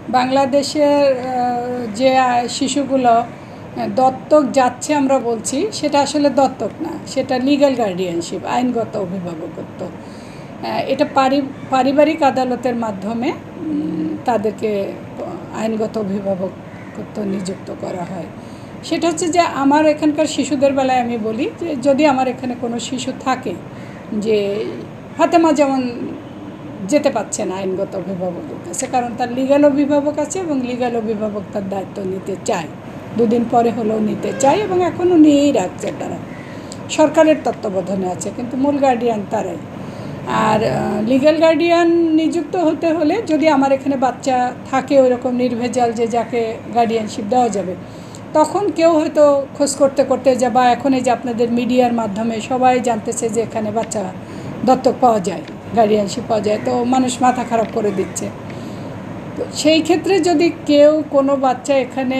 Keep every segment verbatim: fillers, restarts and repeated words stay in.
বাংলাদেশের যে শিশুগুলো দত্তক যাচ্ছে আমরা বলছি, সেটা আসলে দত্তক না, সেটা লিগ্যাল গার্ডিয়ানশিপ, আইনগত অভিভাবকত্ব। এটা পারিবারিক আদালতের মাধ্যমে তাদেরকে আইনগত অভিভাবকত্ব নিযুক্ত করা হয়। সেটা হচ্ছে যে আমার এখানকার শিশুদের বেলায় আমি বলি যে যদি আমার এখানে কোনো শিশু থাকে যে ফাতেমা যেমন যেতে পারছে না আইনগত অভিভাবকের কাছে, কারণ তার লিগ্যাল অভিভাবক আছে এবং লিগ্যাল অভিভাবক তার দায়িত্ব নিতে চায়, দুদিন পরে হলেও নিতে চায় এবং এখনও নিয়েই রাখছে। তারা সরকারের তত্ত্বাবধানে আছে, কিন্তু মূল গার্ডিয়ান তারাই। আর লিগ্যাল গার্ডিয়ান নিযুক্ত হতে হলে যদি আমার এখানে বাচ্চা থাকে ওইরকম নির্ভেজাল যে যাকে গার্ডিয়ানশিপ দেওয়া যাবে, তখন কেউ হয়তো খোঁজ করতে করতে যা বা এখন এই যে আপনাদের মিডিয়ার মাধ্যমে সবাই জানতেছে যে এখানে বাচ্চা দত্তক পাওয়া যায়, গার্ডিয়ানশিপ পাওয়া যায়, তো মানুষ মাথা খারাপ করে দিচ্ছে। তো সেই ক্ষেত্রে যদি কেউ কোনো বাচ্চা এখানে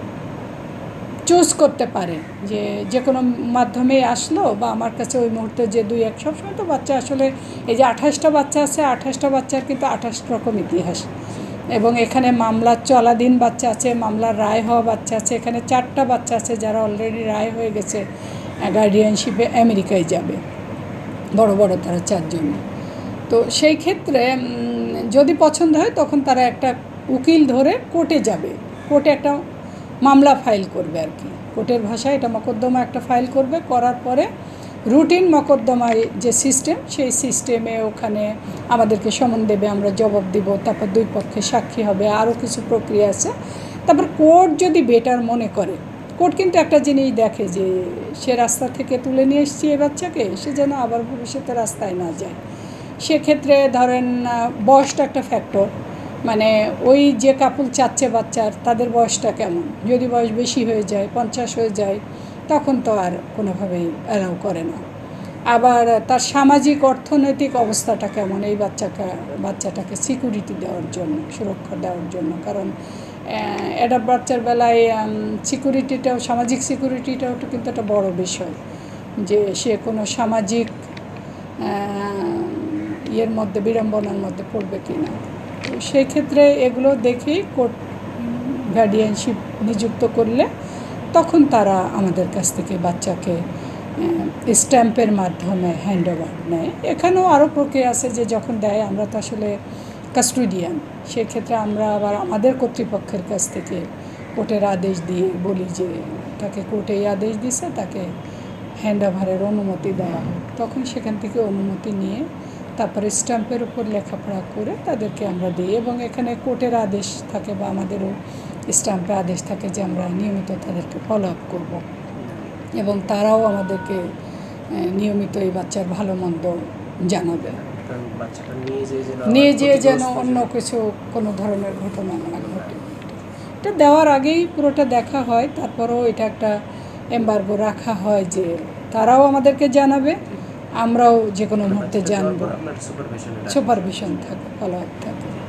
চুজ করতে পারে যে যে কোনো মাধ্যমে আসলো বা আমার কাছে ওই মুহূর্তে যে দুই এক সবসময় তো বাচ্চা আসলে এই যে আঠাশটা বাচ্চা আছে, আঠাশটা বাচ্চার কিন্তু আঠাশ রকম ইতিহাস, এবং এখানে মামলা চলাধীন বাচ্চা আছে, মামলার রায় হওয়া বাচ্চা আছে। এখানে চারটা বাচ্চা আছে যারা অলরেডি রায় হয়ে গেছে, গার্ডিয়ানশিপে আমেরিকায় যাবে, বড় বড় তারা চারজন। তো সেই ক্ষেত্রে যদি পছন্দ হয় তখন তারা একটা উকিল ধরে কোর্টে যাবে, কোর্টে একটা মামলা ফাইল করবে আর কি, কোর্টের ভাষায় এটা মকদ্দমা একটা ফাইল করবে, করার পরে রুটিন মকদ্দমায় যে সিস্টেম, সেই সিস্টেমে ওখানে আমাদেরকে সমন দেবে, আমরা জবাব দিব, তারপর দুই পক্ষে সাক্ষী হবে, আরও কিছু প্রক্রিয়া আছে। তারপর কোর্ট যদি বেটার মনে করে, কোর্ট কিন্তু একটা জিনিস দেখে যে সে রাস্তা থেকে তুলে নিয়ে এসছি এ বাচ্চাকে, সে যেন আবার ভবিষ্যতে রাস্তায় না যায়। সেক্ষেত্রে ধরেন বয়সটা একটা ফ্যাক্টর, মানে ওই যে কাপল চাচ্ছে বাচ্চার তাদের বয়সটা কেমন, যদি বয়স বেশি হয়ে যায়, পঞ্চাশ হয়ে যায়, তখন তো আর কোনোভাবেই অ্যালাউ করে না। আবার তার সামাজিক অর্থনৈতিক অবস্থাটা কেমন, এই বাচ্চাকে বাচ্চাটাকে সিকিউরিটি দেওয়ার জন্য, সুরক্ষা দেওয়ার জন্য, কারণ এটা বাচ্চার বেলায় সিকিউরিটিটাও, সামাজিক সিকিউরিটিটাও কিন্তু একটা বড় বিষয়, যে সে কোনো সামাজিক ইয়ের মধ্যে, বিড়ম্বনার মধ্যে পড়বে কি না। তো সেই ক্ষেত্রে এগুলো দেখেই কোর্ট গার্ডিয়ানশিপ নিযুক্ত করলে তখন তারা আমাদের কাছ থেকে বাচ্চাকে স্ট্যাম্পের মাধ্যমে হ্যান্ড ওভার নেয়। এখানেও আরও প্রক্রিয়া আছে যে যখন দেয়, আমরা তো আসলে কাস্টোডিয়ান, সেক্ষেত্রে আমরা আবার আমাদের কর্তৃপক্ষের কাছ থেকে কোর্টের আদেশ দিয়ে বলি যে তাকে কোর্টে এই আদেশ দিছে, তাকে হ্যান্ড ওভারের অনুমতি দেওয়া হয়। তখন সেখান থেকে অনুমতি নিয়ে তারপরে স্ট্যাম্পের উপর লেখাপড়া করে তাদেরকে আমরা দিই, এবং এখানে কোর্টের আদেশ থাকে বা আমাদেরও স্ট্যাম্পে আদেশ থাকে যে আমরা নিয়মিত তাদেরকে ফলো আপ করবো, এবং তারাও আমাদেরকে নিয়মিত এই বাচ্চার ভালো মন্দ জানাবে, নিয়ে যেয়ে যেন অন্য কিছু কোনো ধরনের ঘটনা না ঘটে। এটা দেওয়ার আগেই পুরোটা দেখা হয়, তারপরেও এটা একটা এমবার্গো রাখা হয় যে তারাও আমাদেরকে জানাবে, আমরাও যে কোনো মুহূর্তে জানবো, সুপারভিশন থাকে, ফলো আপ থাকে।